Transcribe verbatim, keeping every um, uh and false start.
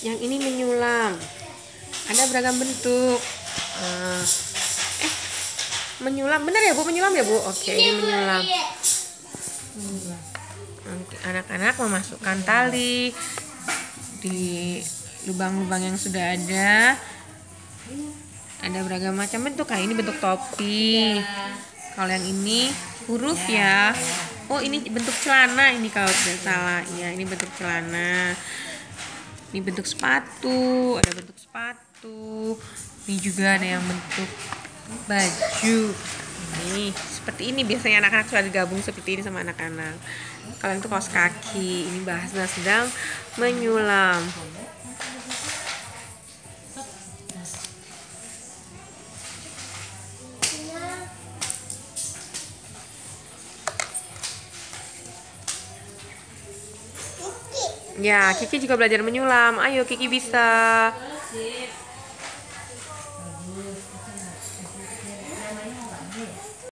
Yang ini menyulam. Ada beragam bentuk. Uh, eh, menyulam. Benar ya Bu? Menyulam ya Bu? Oke, ini menyulam. Anak-anak memasukkan tali di lubang-lubang yang sudah ada. Ada beragam macam bentuk. Kayak ini bentuk topi. Kalau yang ini huruf ya. Oh, ini bentuk celana ini kalau tidak salah. Ya, ini bentuk celana. Ini bentuk sepatu, ada bentuk sepatu. Ini juga ada yang bentuk baju. Nih, seperti ini biasanya anak-anak sudah digabung seperti ini sama anak-anak. Kalau itu kaos kaki, ini Bahasna sedang menyulam. Ya, Kiki juga belajar menyulam. Ayo Kiki bisa.